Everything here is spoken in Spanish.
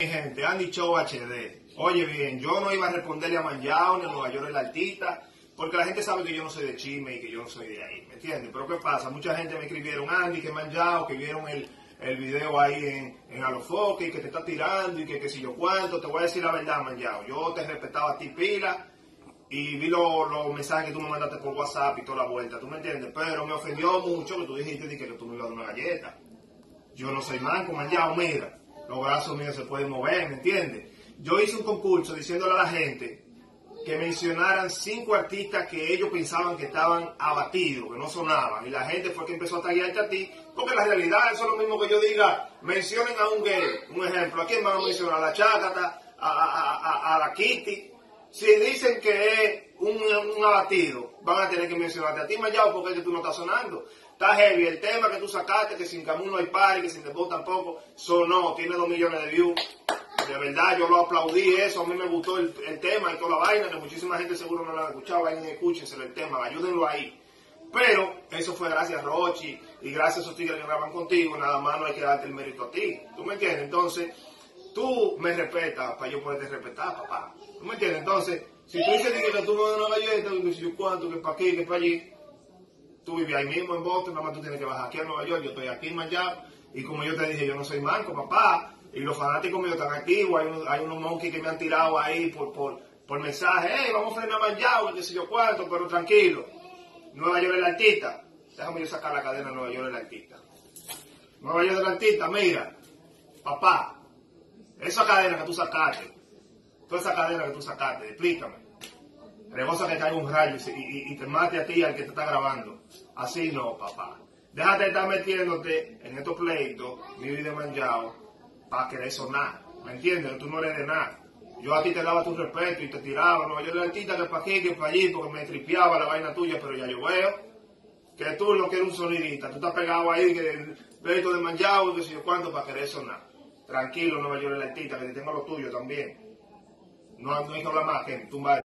Gente, Andy Show HD. Oye bien, yo no iba a responderle a Manjao ni a Nueva York el artista, porque la gente sabe que yo no soy de chisme y que yo no soy de ahí, ¿me entiendes? Pero ¿qué pasa? Mucha gente me escribieron, Andy, que Manjao, que vieron el video ahí en Alofoque y que te está tirando y que si yo cuánto. Te voy a decir la verdad, Manjao. Yo te respetaba a ti pila y vi los mensajes que tú me mandaste por WhatsApp y toda la vuelta, ¿tú me entiendes? Pero me ofendió mucho que tú dijiste que tú me ibas a dar una galleta. Yo no soy manco, Manjao, mira. Los brazos míos se pueden mover, ¿me entiendes? Yo hice un concurso diciéndole a la gente que mencionaran 5 artistas que ellos pensaban que estaban abatidos, que no sonaban. Y la gente fue que empezó a taguearte a ti, porque la realidad eso es lo mismo que yo diga, mencionen a un gay. Un ejemplo, ¿a quién van a mencionar? A la Chácata, a la Kitty. Si dicen que es un abatido, van a tener que mencionarte a ti, Manjao, porque es que tú no estás sonando. Está heavy. El tema que tú sacaste, que sin Camus no hay party, que sin Debut tampoco, sonó, tiene 2 millones de views. De verdad, yo lo aplaudí eso, a mí me gustó el tema y toda la vaina, que muchísima gente seguro no lo ha escuchado, vayan y escúchenselo el tema, ayúdenlo ahí. Pero eso fue gracias a Rochi y gracias a esos tigres que graban contigo, nada más no hay que darte el mérito a ti. ¿Tú me entiendes? Entonces, tú me respetas para yo poderte respetar, papá. ¿Tú me entiendes? Entonces, si tú dices que tú me das una galleta, que si yo cuánto, que para aquí, que para allí, tú vives ahí mismo en Boston, nada más tú tienes que bajar aquí a Nueva York, yo estoy aquí en Manjao, y como yo te dije, yo no soy manco, papá, y los fanáticos míos están activos, hay unos monkeys que me han tirado ahí por mensaje, hey, vamos a frenar a Manjao, que sé yo cuánto, pero tranquilo, Nueva York es el artista, déjame yo sacar la cadena de Nueva York es el artista. Nueva York es el artista, mira, papá, esa cadena que tú sacaste, toda esa cadena que tú sacaste, explícame. Rebosa que caiga un rayo y te mate a ti al que te está grabando. Así no, papá. Déjate de estar metiéndote en estos pleitos, mi vida de Manjao, para querer sonar. ¿Me entiendes? Tú no eres de nada. Yo a ti te daba tu respeto y te tiraba. No, yo era el artista que para aquí, que para allí, porque me tripeaba la vaina tuya, pero ya yo veo que tú lo que eres un sonidista. Tú estás pegado ahí, que el pleito de Manjao y que sé yo cuánto, para querer sonar. Tranquilo, Nueva York el artista, que te tengo lo tuyo también. No hay que hablar más, que tumba.